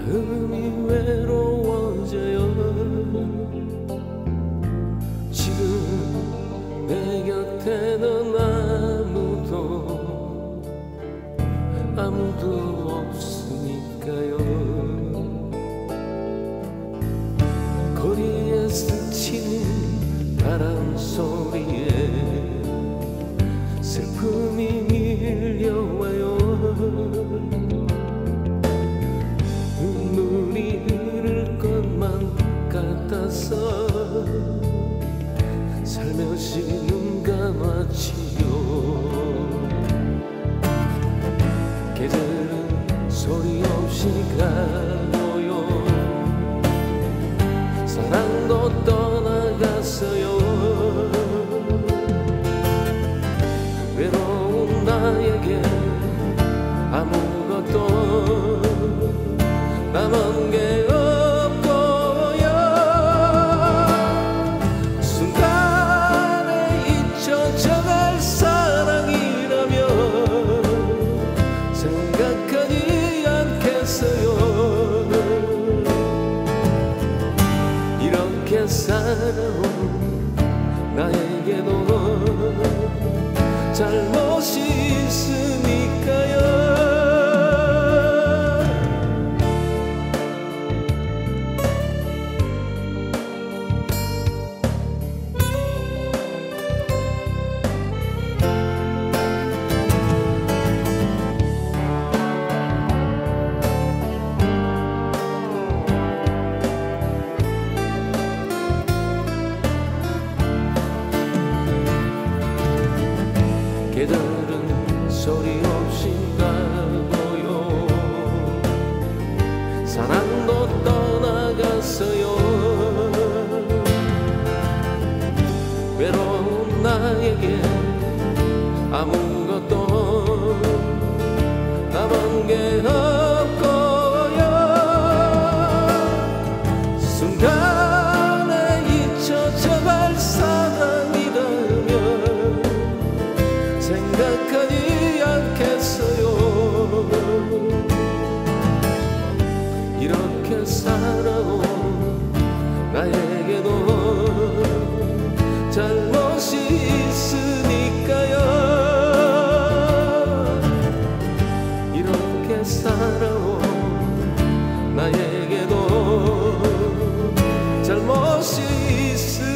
마음이 외로워져요. 지금 내 곁에는 아무도 없으니까요. 거리에 스치는 바람 소리에 슬픔이 밀려와요. 눈물이 흐를 것만 같아서 살며시 눈 감았지요. 계절은 소리 없이 가고요. 사랑도 떠나갔어요. 외로운 나에게 아무것도 남은 게 없고요. 순간에 잊혀져갈 사랑이라면 생각하지 않겠어요. 이렇게 살아온 나에게도 잘못이 있으니까요. 계절은 소리 없이 가고요. 사랑도 떠나갔어요. 외로운 나에게 아무것도 남은 게 없고요. 순간에 잊혀져갈 사랑이라면 생각하지 않겠어요. 이렇게 살아온 나에게도 잘못이 있으니까요. 이렇게 살아온 나에게도 잘못이 있으니까요.